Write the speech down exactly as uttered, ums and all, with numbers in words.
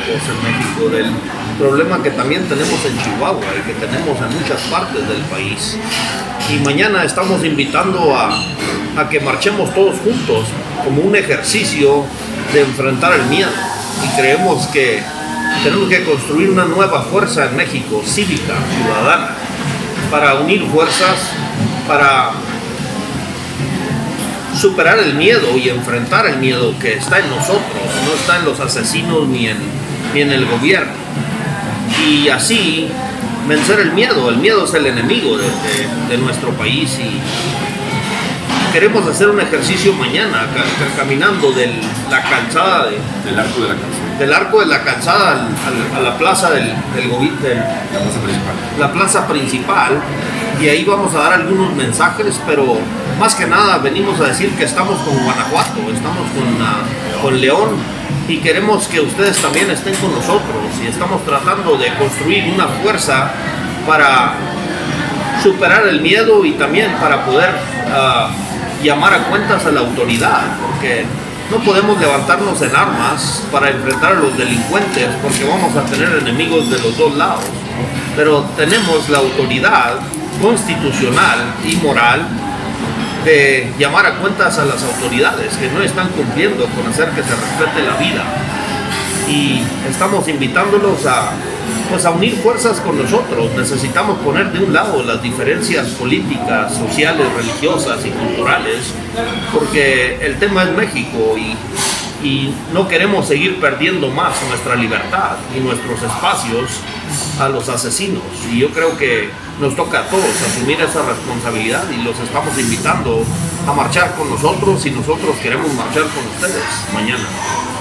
ecos en México, del problema que también tenemos en Chihuahua y que tenemos en muchas partes del país. Y mañana estamos invitando a, a que marchemos todos juntos como un ejercicio de enfrentar el miedo. Y creemos que tenemos que construir una nueva fuerza en México, cívica, ciudadana, para unir fuerzas, para superar el miedo y enfrentar el miedo que está en nosotros, no está en los asesinos ni en, ni en el gobierno. Y así vencer el miedo. El miedo es el enemigo de, de, de nuestro país y queremos hacer un ejercicio mañana, ca caminando de la calzada de, del arco de la calzada, del arco de la calzada al, al, a la plaza del, del, del la plaza principal. la plaza principal, y ahí vamos a dar algunos mensajes, pero más que nada venimos a decir que estamos con Guanajuato, estamos con, uh, con León, y queremos que ustedes también estén con nosotros, y estamos tratando de construir una fuerza para superar el miedo y también para poder uh, llamar a cuentas a la autoridad, porque no podemos levantarnos en armas para enfrentar a los delincuentes, porque vamos a tener enemigos de los dos lados, pero tenemos la autoridad constitucional y moral de llamar a cuentas a las autoridades que no están cumpliendo con hacer que se respete la vida, y estamos invitándolos a, pues, a unir fuerzas con nosotros. Necesitamos poner de un lado las diferencias políticas, sociales, religiosas y culturales, porque el tema es México y, y no queremos seguir perdiendo más nuestra libertad y nuestros espacios a los asesinos, y yo creo que nos toca a todos asumir esa responsabilidad, y los estamos invitando a marchar con nosotros, y nosotros queremos marchar con ustedes mañana.